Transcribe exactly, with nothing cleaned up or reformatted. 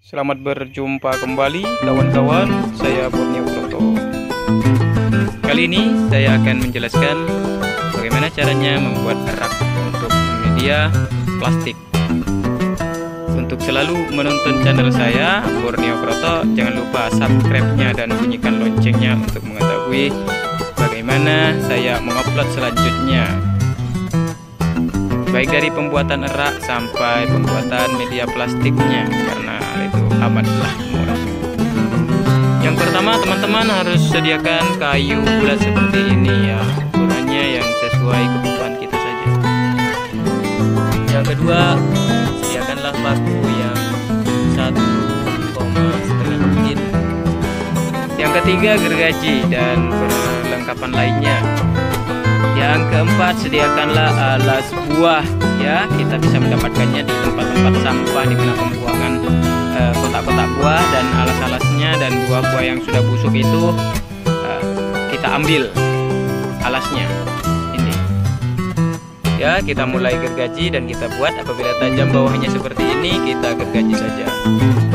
Selamat berjumpa kembali kawan-kawan, saya Borneo Proto. Kali ini saya akan menjelaskan bagaimana caranya membuat rak untuk media plastik. Untuk selalu menonton channel saya Borneo Proto, jangan lupa subscribe-nya dan bunyikan loncengnya untuk mengetahui bagaimana saya mengupload selanjutnya, baik dari pembuatan erak sampai pembuatan media plastiknya, karena itu amatlah murah. Yang pertama, teman-teman harus sediakan kayu bulat seperti ini ya, ukurannya yang sesuai kebutuhan kita saja. Yang kedua, sediakanlah paku yang satu koma lima inch. Yang ketiga, gergaji dan perlengkapan lainnya. Yang keempat, sediakanlah alas buah ya, kita bisa mendapatkannya di tempat-tempat sampah, di mana pembuangan eh, kotak-kotak buah dan alas-alasnya, dan buah-buah yang sudah busuk itu eh, kita ambil alasnya ini ya. Kita mulai gergaji dan kita buat, apabila tajam bawahnya seperti ini kita gergaji saja.